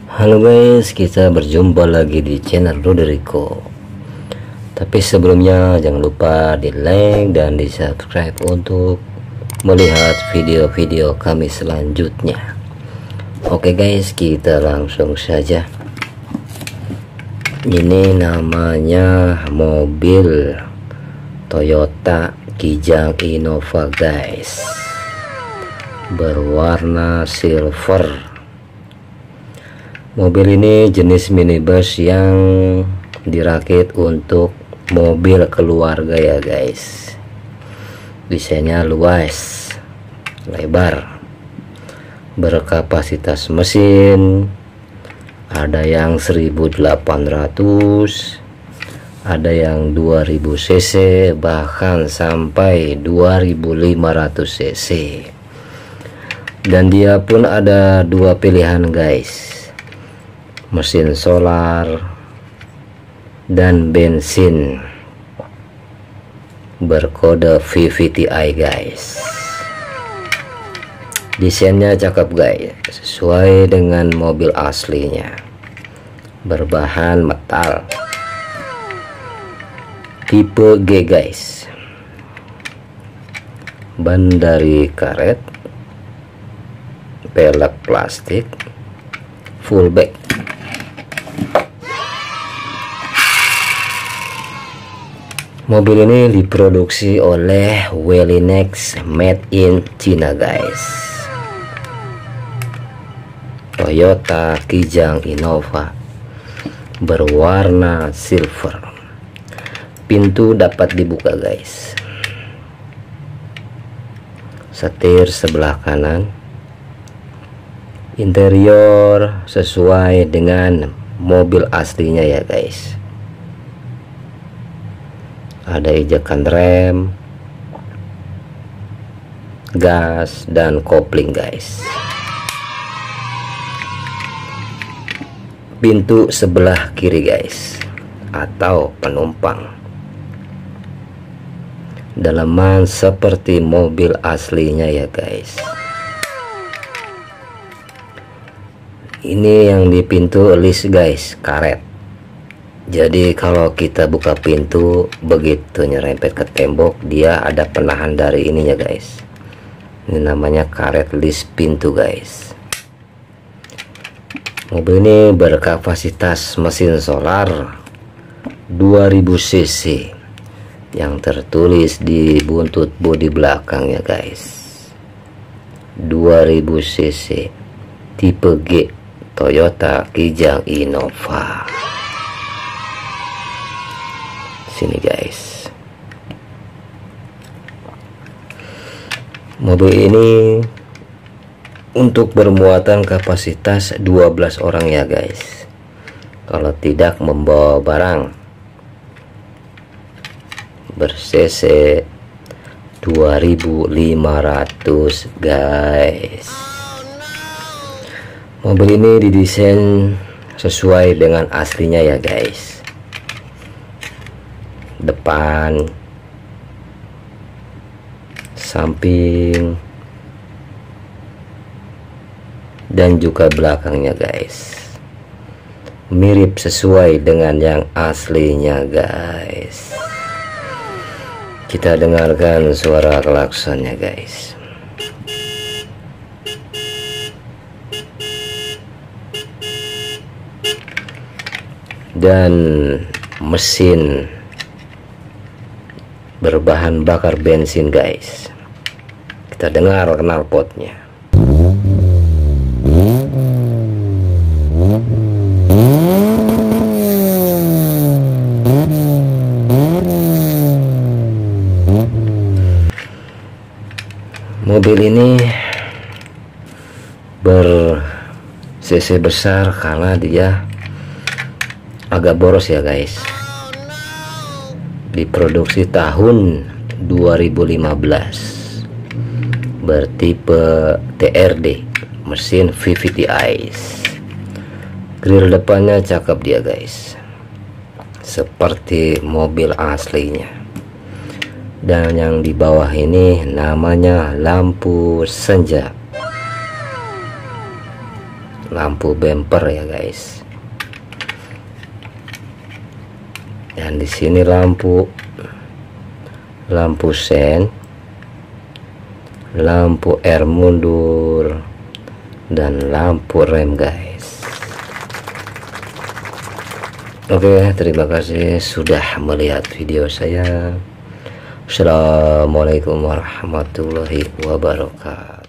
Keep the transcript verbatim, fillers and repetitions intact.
Halo guys, kita berjumpa lagi di channel Roderico. Tapi sebelumnya jangan lupa di like dan di subscribe untuk melihat video-video kami selanjutnya. Oke guys, kita langsung saja. Ini namanya mobil Toyota Kijang Innova guys, berwarna silver. Mobil ini jenis minibus yang dirakit untuk mobil keluarga ya guys. Desainnya luas, lebar, berkapasitas mesin ada yang seribu delapan ratus, ada yang dua ribu cc, bahkan sampai dua ribu lima ratus cc. Dan dia pun ada dua pilihan guys, mesin solar dan bensin, berkode V V T i guys. Desainnya cakep guys, sesuai dengan mobil aslinya, berbahan metal tipe G guys, ban dari karet, pelek plastik, full back. Mobil ini diproduksi oleh Welinex, made in China guys. Toyota Kijang Innova berwarna silver. Pintu dapat dibuka guys. Setir sebelah kanan. Interior sesuai dengan mobil aslinya ya guys. Ada ejekan rem, gas, dan kopling guys. Pintu sebelah kiri guys, atau penumpang. Dalaman seperti mobil aslinya ya guys. Ini yang di pintu list guys, karet. Jadi kalau kita buka pintu, begitu nyerempet ke tembok, dia ada penahan dari ininya guys. Ini namanya karet list pintu guys. Mobil ini berkapasitas mesin solar dua ribu cc yang tertulis di buntut bodi belakangnya guys. dua ribu cc, tipe G, Toyota Kijang Innova. Sini guys, mobil ini untuk bermuatan kapasitas dua belas orang ya guys, kalau tidak membawa barang. Ber-cc dua ribu lima ratus guys. Mobil ini didesain sesuai dengan aslinya ya guys. Depan, samping, dan juga belakangnya guys, mirip sesuai dengan yang aslinya guys. Kita dengarkan suara klaksonnya guys. Dan mesin berbahan bakar bensin guys. Kita dengar knalpotnya. Mobil ini ber cc besar karena dia agak boros ya guys. Diproduksi tahun dua ribu lima belas, bertipe T R D, mesin V V T i. Grill depannya cakep dia guys, seperti mobil aslinya. Dan yang di bawah ini namanya lampu senja. lampu bumper ya guys. Dan di sini lampu lampu sen, lampu R mundur, dan lampu rem guys. Oke, terima kasih sudah melihat video saya. Assalamualaikum warahmatullahi wabarakatuh.